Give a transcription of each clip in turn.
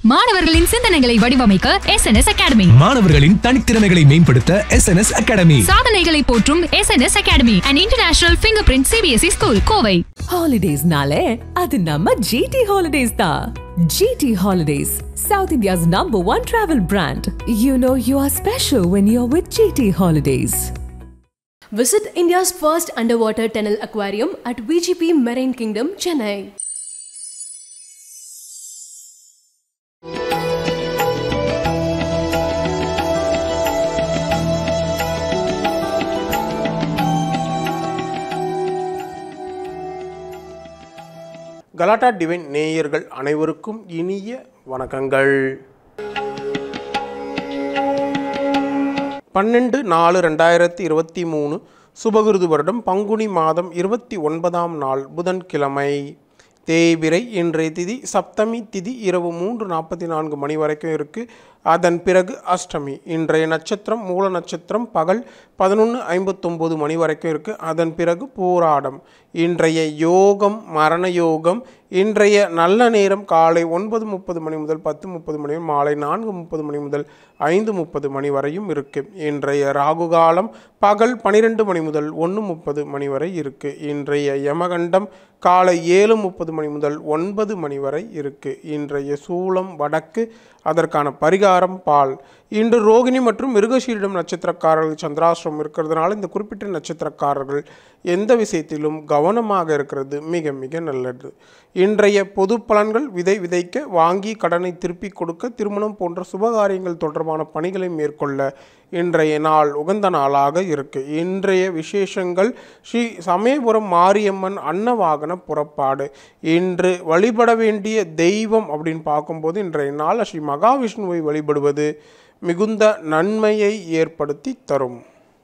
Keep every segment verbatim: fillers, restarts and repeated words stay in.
மாணவர்களின் சிந்தனைகளை வடிவமைக்க எஸ் என் எஸ் அகாடமி. மாணவர்களின் தனித்திறமைகளை மேம்படுத்த எஸ் என் எஸ் அகாடமி. சாதனைகளை போற்றும் S N S academy, an international fingerprint C B S E school, Kovai. Holidays-நாலே அது நம்ம G T Holidays தான். G T Holidays, South India's number one travel brand. You know you are special when you're with G T Holidays. Visit India's first underwater tunnel aquarium at V G P Marine Kingdom, Chennai. Galatta Divine நேயர்கள் அனைவருக்கும் இனிய வணக்கங்கள். பன்னெண்டு நாலு ரெண்டாயிரத்தி இருபத்தி மூணு சுபகிருது வருடம் பங்குனி மாதம் இருபத்தி ஒன்பதாம் நாள் புதன்கிழமை. தேய்பிறை இன்றைய திதி சப்தமி திதி இரவு மூன்று நாற்பத்தி நான்கு மணி வரைக்கும் இருக்குது. அதன் பிறகு அஷ்டமி. இன்றைய நட்சத்திரம் மூல நட்சத்திரம் பகல் பதினொன்று ஐம்பத்தொம்போது மணி வரைக்கும் இருக்குது. அதன் பிறகு போராடம். இன்றைய யோகம் மரண யோகம். இன்றைய நல்ல நேரம் காலை ஒன்பது முப்பது மணி முதல் பத்து முப்பது மணி, மாலை நான்கு முப்பது மணி முதல் ஐந்து முப்பது மணி வரையும் இருக்குது. இன்றைய ராகு காலம் பகல் பன்னிரெண்டு மணி முதல் ஒன்று முப்பது மணி வரை இருக்குது. இன்றைய யமகண்டம் காலை ஏழு முப்பது மணி முதல் ஒன்பது மணி வரை இருக்குது. இன்றைய சூலம் வடக்கு. அதற்கான பரிகாரம் பால். இன்று ரோகிணி மற்றும் மிருகசீரிடம் நட்சத்திரக்காரர்கள் சந்திராசிரமம் இருக்கிறதுனால இந்த குறிப்பிட்ட நட்சத்திரக்காரர்கள் எந்த விஷயத்திலும் கவனமாக இருக்கிறது மிக மிக நல்லது. இன்றைய பொது பலன்கள் விதை விதைக்க, வாங்கி கடனை திருப்பி கொடுக்க, திருமணம் போன்ற சுபகாரியங்கள் தொடர்பான பணிகளை மேற்கொள்ள இன்றைய நாள் உகந்த நாளாக இருக்கு. இன்றைய விசேஷங்கள் ஸ்ரீ சமயபுரம் மாரியம்மன் அன்னவாகன புறப்பாடு. இன்று வழிபட வேண்டிய தெய்வம் அப்படின்னு பார்க்கும்போது இன்றைய நாள் ஸ்ரீ மகாவிஷ்ணுவை வழிபடுவது மிகுந்த நன்மையை ஏற்படுத்தி தரும்.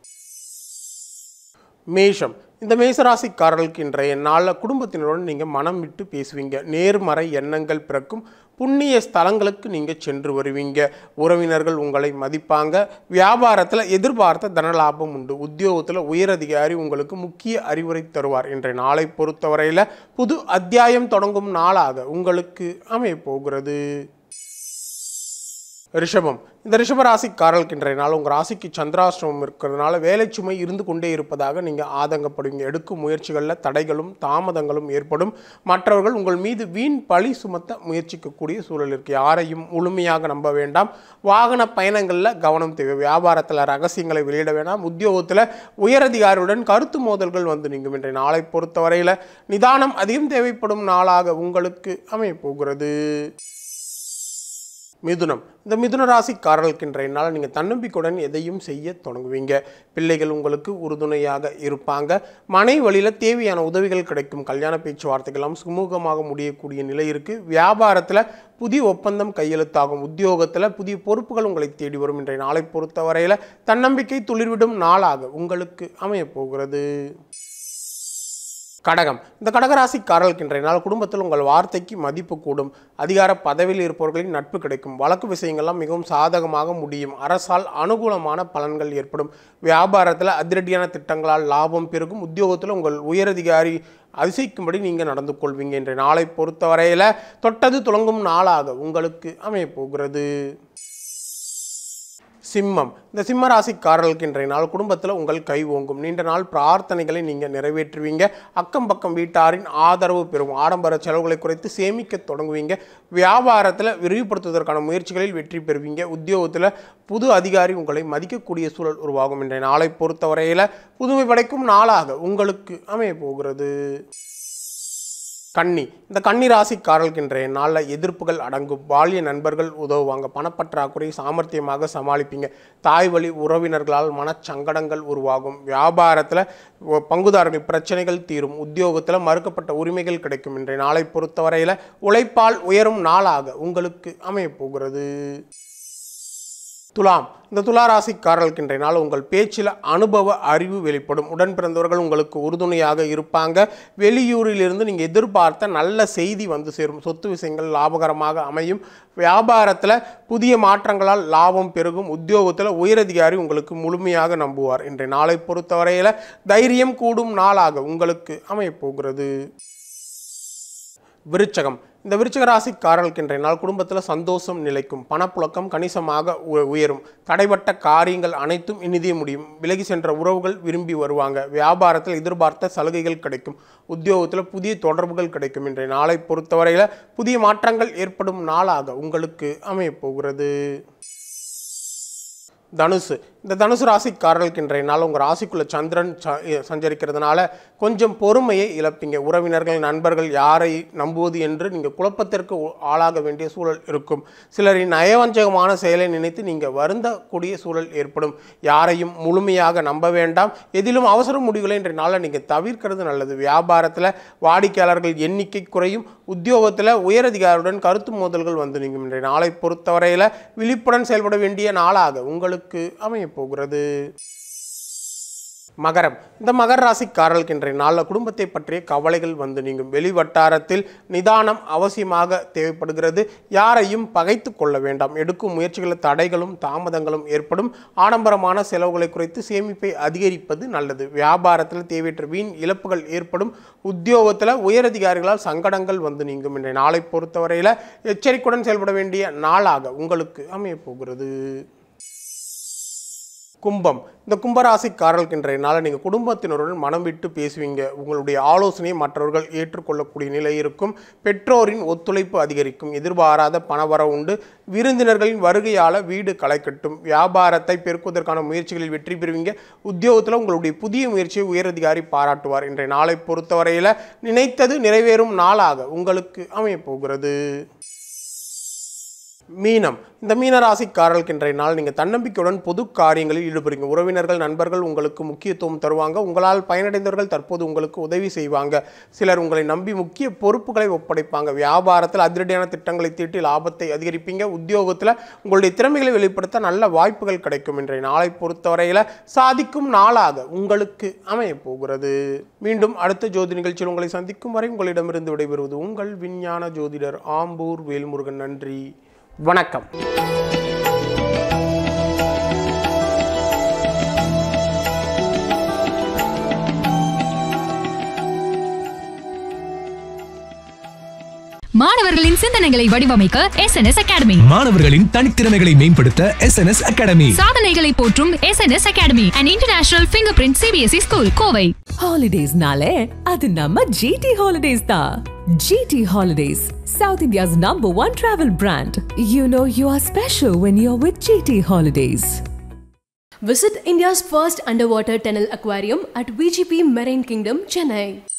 மேஷம். இந்த மேசராசிக்காரர்களுக்கு இன்றைய நாளில் குடும்பத்தினருடன் நீங்கள் மனம் விட்டு பேசுவீங்க. நேர்மறை எண்ணங்கள் பிறக்கும். புண்ணிய ஸ்தலங்களுக்கு நீங்கள் சென்று வருவீங்க. உறவினர்கள் உங்களை மதிப்பாங்க. வியாபாரத்தில் எதிர்பார்த்த தனலாபம் உண்டு. உத்தியோகத்தில் உயரதிகாரி உங்களுக்கு முக்கிய அறிவுரை தருவார். இன்றைய நாளை பொறுத்தவரையில் புது அத்தியாயம் தொடங்கும் நாளாக உங்களுக்கு அமைய போகிறது. ரிஷபம். இந்த ரிஷபராசிக்காரர்களுக்கு இன்றைய நாள் உங்கள் ராசிக்கு சந்திராசிரமம் இருக்கிறதுனால வேலை சுமை இருந்து கொண்டே இருப்பதாக நீங்கள் ஆதங்கப்படுவீங்க. எடுக்கும் முயற்சிகளில் தடைகளும் தாமதங்களும் ஏற்படும். மற்றவர்கள் உங்கள் மீது வீண் பழி சுமத்த முயற்சிக்கக்கூடிய சூழல் இருக்குது. யாரையும் முழுமையாக நம்ப வேண்டாம். வாகன பயணங்களில் கவனம் தேவை. வியாபாரத்தில் ரகசியங்களை வெளியிட வேண்டாம். உத்தியோகத்தில் உயரதிகாரியுடன் கருத்து மோதல்கள் வந்து நீங்கும். இன்றைய நாளை பொறுத்தவரையில் நிதானம் அதிகம் தேவைப்படும் நாளாக உங்களுக்கு அமைய போகிறது. மிதுனம். இந்த மிதுன ராசிக்காரர்களுக்கு இன்றைய நாள் நீங்கள் தன்னம்பிக்கையுடன் எதையும் செய்ய தொடங்குவீங்க. பிள்ளைகள் உங்களுக்கு உறுதுணையாக இருப்பாங்க. மனை வழியில் தேவையான உதவிகள் கிடைக்கும். கல்யாண பேச்சுவார்த்தைகள்லாம் சுமூகமாக முடியக்கூடிய நிலை இருக்குது. வியாபாரத்தில் புதிய ஒப்பந்தம் கையெழுத்தாகும். உத்தியோகத்தில் புதிய பொறுப்புகள் உங்களை தேடி வரும். இன்றைய நாளை பொறுத்தவரையில் தன்னம்பிக்கை துளிர்விடும் நாளாக உங்களுக்கு அமைய போகிறது. கடகம். இந்த கடகராசிக்காரர்களுக்கு இன்றைய நாள் குடும்பத்தில் உங்கள் வார்த்தைக்கு மதிப்பு கூடும். அதிகார பதவியில் இருப்பவர்களின் நட்பு கிடைக்கும். வழக்கு விஷயங்கள்லாம் மிகவும் சாதகமாக முடியும். அரசால் அனுகூலமான பலன்கள் ஏற்படும். வியாபாரத்தில் அதிரடியான திட்டங்களால் லாபம் பெருகும். உத்தியோகத்தில் உங்கள் உயரதிகாரி அதிசயிக்கும்படி நீங்கள் நடந்து கொள்வீங்க. இன்றைய நாளை பொறுத்தவரையில் தொட்டது துளங்கும் நாளாக உங்களுக்கு அமைய போகிறது. சிம்மம். இந்த சிம்ம ராசிக்காரர்களுக்கு இன்றைய நாள் குடும்பத்தில் உங்கள் கை ஓங்கும். நீண்ட நாள் பிரார்த்தனைகளை நீங்கள் நிறைவேற்றுவீங்க. அக்கம் பக்கம் வீட்டாரின் ஆதரவு பெறும். ஆடம்பர செலவுகளை குறைத்து சேமிக்க தொடங்குவீங்க. வியாபாரத்தில் விரிவுபடுத்துவதற்கான முயற்சிகளில் வெற்றி பெறுவீங்க. உத்தியோகத்தில் புது அதிகாரி உங்களை மதிக்கக்கூடிய சூழல் உருவாகும். இன்றைய நாளை பொறுத்தவரையில் புதுமை படைக்கும் நாளாக உங்களுக்கு அமைய போகிறது. கன்னி. இந்த கன்னி ராசிக்காரர்களுக்கு இன்றைய நாளில் எதிர்ப்புகள் அடங்கும். பாலிய நண்பர்கள் உதவுவாங்க. பணப்பற்றாக்குறை சாமர்த்தியமாக சமாளிப்பீங்க. தாய் வழி உறவினர்களால் மனச்சங்கடங்கள் உருவாகும். வியாபாரத்தில் பங்குதாரர்கள் பிரச்சனைகள் தீரும். உத்தியோகத்தில் மறுக்கப்பட்ட உரிமைகள் கிடைக்கும். இன்றைய நாளை பொறுத்தவரையில் உழைப்பால் உயரும் நாளாக உங்களுக்கு அமைய போகிறது. துலாம். இந்த துளாராசிக்காரர்களுக்கு இன்றைய நாள் உங்கள் பேச்சில் அனுபவ அறிவு வெளிப்படும். உடன் பிறந்தவர்கள் உங்களுக்கு உறுதுணையாக இருப்பாங்க. வெளியூரிலிருந்து நீங்கள் எதிர்பார்த்த நல்ல செய்தி வந்து சேரும். சொத்து விஷயங்கள் லாபகரமாக அமையும். வியாபாரத்தில் புதிய மாற்றங்களால் லாபம் பெருகும். உத்தியோகத்தில் உயரதிகாரி உங்களுக்கு முழுமையாக நம்புவார். இன்றைய நாளை பொறுத்தவரையில் தைரியம் கூடும் நாளாக உங்களுக்கு அமையப்போகிறது. விருச்சகம். இந்த விருச்சிக ராசிக்காரர்களுக்கு இன்றைய நாள் குடும்பத்தில் சந்தோஷம் நிலைக்கும், பணப்புழக்கம் கணிசமாக உயரும், தடைப்பட்ட காரியங்கள் அனைத்தும் இனிதே முடியும், விலகி சென்ற உறவுகள் விரும்பி வருவாங்க, வியாபாரத்தில் எதிர்பார்த்த சலுகைகள் கிடைக்கும், உத்தியோகத்தில் புதிய தொடர்புகள் கிடைக்கும். இன்றைய நாளை பொறுத்தவரையில் புதிய மாற்றங்கள் ஏற்படும் நாளாக உங்களுக்கு அமையப் போகிறது. தனுசு இந்த தனுசு ராசிக்காரர்களுக்கு இன்றைய நாள் உங்கள் ராசிக்குள்ள சந்திரன் சஞ்சரிக்கிறதுனால கொஞ்சம் பொறுமையை இழப்பீங்க. உறவினர்கள் நண்பர்கள் யாரை நம்புவது என்று நீங்கள் குழப்பத்திற்கு ஆளாக வேண்டிய சூழல் இருக்கும். சிலரின் நயவஞ்சகமான செயலை நினைத்து நீங்கள் வருந்தக்கூடிய சூழல் ஏற்படும். யாரையும் முழுமையாக நம்ப வேண்டாம். எதிலும் அவசர முடிவுகளை இன்றைய நாளில் நீங்கள் தவிர்க்கிறது நல்லது. வியாபாரத்தில் வாடிக்கையாளர்கள் எண்ணிக்கை குறையும். உத்தியோகத்தில் உயரதிகாரியுடன் கருத்து மோதல்கள் வந்து நீங்கும். இன்றைய நாளை பொறுத்தவரையில் விழிப்புடன் செயல்பட வேண்டிய நாளாக உங்களுக்கு அமைய போகிறது. மகரம் இந்த மகர ராசிக்காரர்களுக்கு இன்றைய நாளில் குடும்பத்தை பற்றிய கவலைகள் வந்து நீங்கும். வெளி வட்டாரத்தில் நிதானம் அவசியமாக தேவைப்படுகிறது. யாரையும் பகைத்து கொள்ள வேண்டாம். எடுக்கும் முயற்சிகளில் தடைகளும் தாமதங்களும் ஏற்படும். ஆடம்பரமான செலவுகளை குறைத்து சேமிப்பை அதிகரிப்பது நல்லது. வியாபாரத்தில் தேவையற்ற வீண் இழப்புகள் ஏற்படும். உத்தியோகத்தில் உயரதிகாரிகளால் சங்கடங்கள் வந்து நீங்கும். இன்றைய நாளை பொறுத்தவரையில் எச்சரிக்கையுடன் செயல்பட வேண்டிய நாளாக உங்களுக்கு அமையப் போகிறது. கும்பம் இந்த கும்பராசிக்காரர்களுக்கு இன்றைய நாளை நீங்கள் குடும்பத்தினருடன் மனம் விட்டு பேசுவீங்க. உங்களுடைய ஆலோசனையை மற்றவர்கள் ஏற்றுக்கொள்ளக்கூடிய நிலை இருக்கும். பெற்றோரின் ஒத்துழைப்பு அதிகரிக்கும். எதிர்பாராத பணவரவு உண்டு. விருந்தினர்களின் வருகையால் வீடு களை கட்டும். வியாபாரத்தை பெருக்குவதற்கான முயற்சிகளில் வெற்றி பெறுவீங்க. உத்தியோகத்தில் உங்களுடைய புதிய முயற்சியை உயரதிகாரி பாராட்டுவார். இன்றைய நாளை பொறுத்தவரையில் நினைத்தது நிறைவேறும் நாளாக உங்களுக்கு அமையப் போகிறது. மீனம் இந்த மீன ராசிக்காரர்களுக்கு இன்றைய நாள் நீங்கள் தன்னம்பிக்கையுடன் பொது காரியங்களில் ஈடுபடுங்க. உறவினர்கள் நண்பர்கள் உங்களுக்கு முக்கியத்துவம் தருவாங்க. உங்களால் பயனடைந்தவர்கள் தற்போது உங்களுக்கு உதவி செய்வாங்க. சிலர் உங்களை நம்பி முக்கிய பொறுப்புகளை ஒப்படைப்பாங்க. வியாபாரத்தில் அதிரடியான திட்டங்களை தீட்டி லாபத்தை அதிகரிப்பீங்க. உத்தியோகத்தில் உங்களுடைய திறமைகளை வெளிப்படுத்த நல்ல வாய்ப்புகள் கிடைக்கும். இன்றைய நாளை பொறுத்தவரையில் சாதிக்கும் நாளாக உங்களுக்கு அமையப் போகிறது. மீண்டும் அடுத்த ஜோதி நிகழ்ச்சியில் உங்களை சந்திக்கும் வரை உங்களிடமிருந்து விடைபெறுவது உங்கள் விஞ்ஞான ஜோதிடர் ஆம்பூர் வேல்முருகன். நன்றி, வணக்கம். மாணவர்களின் சிந்தனைகளை வடிவமைக்க எஸ் என் எஸ் அகாடமி. மாணவர்களின் தனித்திறமைகளை மேம்படுத்த எஸ் என் எஸ் அகாடமி. சாதனைகளை போற்றும் S N S academy and international fingerprint C B S E school, Kovai. ஹாலிடேஸ்னாலே அது நம்ம G T Holidays தான். G T Holidays, South India's number one travel brand. You know you are special when you're with G T Holidays. Visit India's first underwater tunnel aquarium at V G P Marine Kingdom, Chennai.